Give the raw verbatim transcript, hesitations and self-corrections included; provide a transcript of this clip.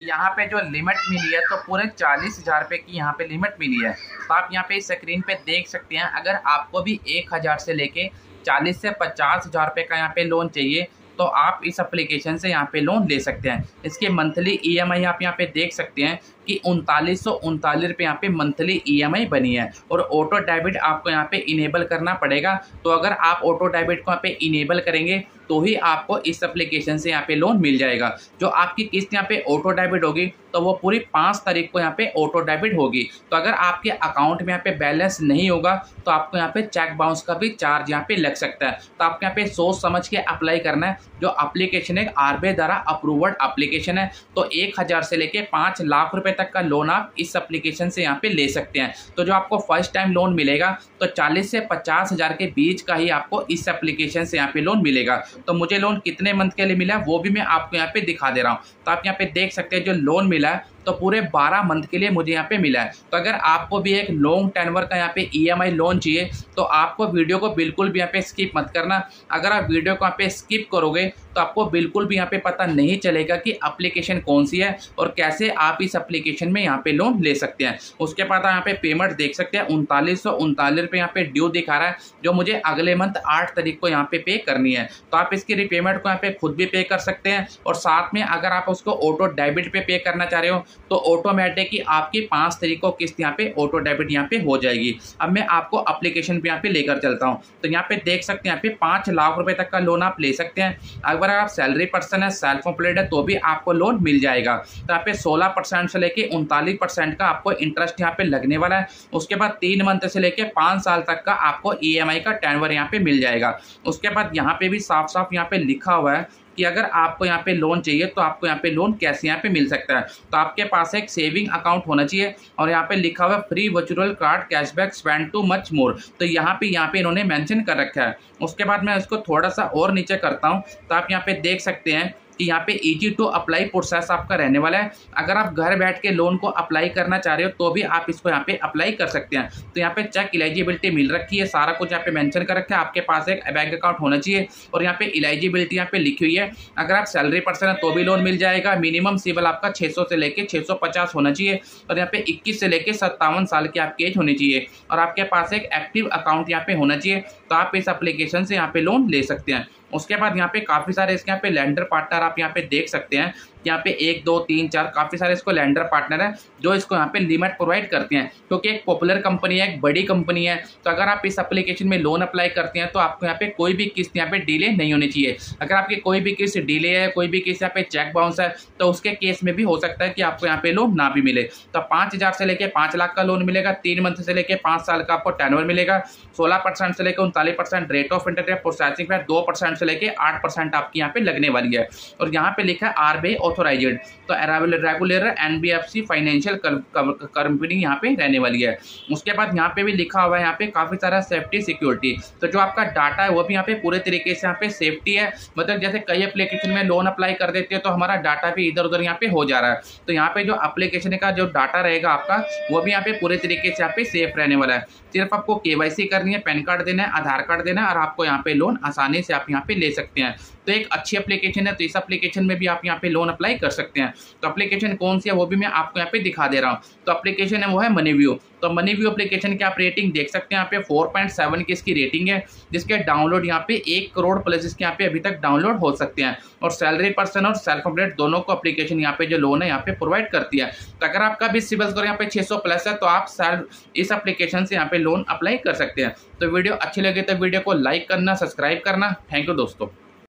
यहाँ पे जो लिमिट मिली है तो पूरे चालीस हजार रुपये की यहाँ पे लिमिट मिली है। तो आप यहाँ पे स्क्रीन पे देख सकते हैं, अगर आपको भी एक हज़ार से लेके चालीस से पचास हजार रुपये का यहाँ पे लोन चाहिए तो आप इस एप्लीकेशन से यहाँ पे लोन ले सकते हैं। इसके मंथली ईएमआई आप यहाँ पे देख सकते हैं कि उनतालीस सौ उनतालीस रुपये यहाँ पे मंथली ईएमआई बनी है। और ऑटो डेबिट आपको यहाँ पे इनेबल करना पड़ेगा। तो अगर आप ऑटो डेबिट को यहाँ पे इनेबल करेंगे तो ही आपको इस एप्लीकेशन से यहाँ पे लोन मिल जाएगा। जो आपकी किस्त यहाँ पे ऑटो डेबिट होगी तो वो पूरी पाँच तारीख को यहाँ पे ऑटो डेबिट होगी। तो अगर आपके अकाउंट में यहाँ पे बैलेंस नहीं होगा तो आपको यहाँ पे चेक बाउंस का भी चार्ज यहाँ पे लग सकता है। तो आपको यहाँ पे सोच समझ के अप्लाई करना है। जो एप्लीकेशन है आरबीआई द्वारा अप्रूव्ड एप्लीकेशन है। तो एक हज़ार से लेके पाँच लाख रुपए तक का लोन आप इस एप्लीकेशन से यहाँ पे ले सकते हैं। तो जो आपको फर्स्ट टाइम लोन मिलेगा तो चालीस से पचास हजार के बीच का ही आपको इस एप्लीकेशन से यहाँ पे लोन मिलेगा। तो मुझे लोन कितने मंथ के लिए मिला वो भी मैं आपको यहाँ पे दिखा दे रहा हूँ। तो आप यहाँ पे देख सकते हैं जो लोन मिला है तो पूरे बारह मंथ के लिए मुझे यहाँ पे मिला है। तो अगर आपको भी एक लॉन्ग टेन्योर का यहाँ पे ईएमआई लोन चाहिए तो आपको वीडियो को बिल्कुल भी यहाँ पे स्किप मत करना। अगर आप वीडियो को यहाँ पे स्किप करोगे तो आपको बिल्कुल भी यहाँ पे पता नहीं चलेगा कि एप्लीकेशन कौन सी है और कैसे आप इस एप्लीकेशन में यहाँ पे लोन ले सकते हैं। उसके बाद आप यहाँ पे पेमेंट देख सकते हैं, उनतालीस सौ उनतालीस रुपये यहाँ पे ड्यू दिखा रहा है, जो मुझे अगले मंथ आठ तारीख को यहाँ पे पे करनी है। तो आप इसकी रीपेमेंट को यहाँ पे खुद भी पे कर सकते हैं और साथ में अगर आप उसको ऑटो डेबिट पे पे करना चाह रहे हो तो ऑटोमेटिक ही आपकी पाँच तारीख को किस्त यहाँ पे ऑटो डेबिट यहाँ पे हो जाएगी। अब मैं आपको एप्लीकेशन पे यहाँ पे लेकर चलता हूँ। तो यहाँ पे देख सकते हैं यहाँ पे पाँच लाख रुपए तक का लोन आप ले सकते हैं। अगर आप सैलरी पर्सन है, सेल्फ एम्प्लॉयड है तो भी आपको लोन मिल जाएगा। तो यहाँ पे सोलह परसेंट से लेके उनतालीस परसेंट का आपको इंटरेस्ट यहाँ पे लगने वाला है। उसके बाद तीन मंथ से लेके पाँच साल तक का आपको ई एम आई का टेन्योर यहाँ पे मिल जाएगा। उसके बाद यहाँ पे भी साफ साफ यहाँ पे लिखा हुआ है कि अगर आपको यहाँ पे लोन चाहिए तो आपको यहाँ पे लोन कैसे यहाँ पे मिल सकता है। तो आपके पास एक सेविंग अकाउंट होना चाहिए और यहाँ पे लिखा हुआ है free virtual card cashback spend too much more. तो यहाँ पे यहाँ पे इन्होंने मेंशन कर रखा है। उसके बाद मैं इसको थोड़ा सा और नीचे करता हूँ तो आप यहाँ पे देख सकते हैं कि यहाँ पे इजी टू अप्लाई प्रोसेस आपका रहने वाला है। अगर आप घर बैठ के लोन को अप्लाई करना चाह रहे हो तो भी आप इसको यहाँ पे अप्लाई कर सकते हैं। तो यहाँ पे चेक एलिजिबिलिटी मिल रखी है, सारा कुछ यहाँ पे मेंशन कर रखा है। आपके पास एक बैंक अकाउंट होना चाहिए और यहाँ पे एलिजिबिलिटी यहाँ पे लिखी हुई है। अगर आप सैलरी पर्सन है तो भी लोन मिल जाएगा। मिनिमम सिविल आपका छः सौ से लेके छः सौ पचास होना चाहिए और यहाँ पे इक्कीस से लेके सत्तावन साल की आपकी एज होनी चाहिए और आपके पास एक एक्टिव अकाउंट यहाँ पे होना चाहिए। तो आप इस एप्लीकेशन से यहाँ पे लोन ले सकते हैं। उसके बाद यहाँ पे काफ़ी सारे इसके यहाँ पे लैंडर पार्टनर आप यहाँ पे देख सकते हैं। यहाँ पे एक दो तीन चार काफ़ी सारे इसको लैंडर पार्टनर है जो इसको यहाँ पे लिमिट प्रोवाइड करते हैं, क्योंकि एक पॉपुलर कंपनी है, एक बड़ी कंपनी है। तो अगर आप इस एप्लीकेशन में लोन अप्लाई करते हैं तो आपको यहाँ पे कोई भी किस्त यहाँ पे डिले नहीं होनी चाहिए। अगर आपकी कोई भी किस्त डिले है, कोई भी किस्त यहाँ पे चेक बाउंस है तो उसके केस में भी हो सकता है कि आपको यहाँ पे लोन ना भी मिले। तो पाँच हज़ार से लेकर पाँच लाख का लोन मिलेगा, तीन मंथ से लेकर पाँच साल का आपको टेन्योर मिलेगा, सोलह परसेंट से लेकर उनतालीस percent rate of interest, processing fees दो परसेंट से लेकर आठ परसेंट आपकी यहाँ पे लगने वाली है। और यहाँ पे लिखा है आरबीआई ऑथोराइज्ड, तो रेगुलर एनबीएफसी फाइनेंशियल कंपनी यहाँ पे रहने वाली है। उसके बाद यहाँ पे भी लिखा हुआ है यहाँ पे काफी सारा सेफ्टी सिक्योरिटी। तो जो आपका डाटा है वो भी यहाँ पे पूरे तरीके से यहाँ पे सेफ्टी है। मतलब जैसे कई एप्लीकेशन में लोन अप्लाई कर देते हैं तो हमारा डाटा भी इधर उधर यहाँ पे हो जा रहा है। तो यहाँ पे जो एप्लीकेशन का जो डाटा रहेगा आपका वो भी यहाँ पे पूरे तरीके से यहाँ पे सेफ रहने वाला है। सिर्फ आपको केवाईसी करनी है, पैन कार्ड देना है, आधार कार्ड देना है और आपको यहाँ पे लोन आसानी से आप यहाँ पे ले सकते हैं। तो एक अच्छी एप्लीकेशन है। तो इस एप्लीकेशन में भी आप यहाँ पे लोन अप्लाई कर सकते हैं। तो एप्लीकेशन कौन सी है वो भी मैं आपको यहाँ पे दिखा दे रहा हूँ। तो एप्लीकेशन है वो है मनीव्यू। तो मनीव्यू एप्लीकेशन की आप रेटिंग देख सकते हैं, यहाँ पे फोर पॉइंट सेवन की इसकी रेटिंग है, जिसके डाउनलोड यहाँ पे एक करोड़ प्लस इसके यहाँ पे अभी तक डाउनलोड हो सकते हैं। और सैलरी पर्सन और सेल्फ एम्प्लॉयड दोनों को एप्लीकेशन यहाँ पे जो लोन है यहाँ पे प्रोवाइड करती है। तो अगर आपका भी सिविल स्कोर यहाँ पे छह सौ प्लस है तो आप इस एप्लीकेशन से यहाँ पे लोन अप्लाई कर सकते हैं। तो वीडियो अच्छी लगे तो वीडियो को लाइक करना, सब्सक्राइब करना। थैंक यू दोस्तों।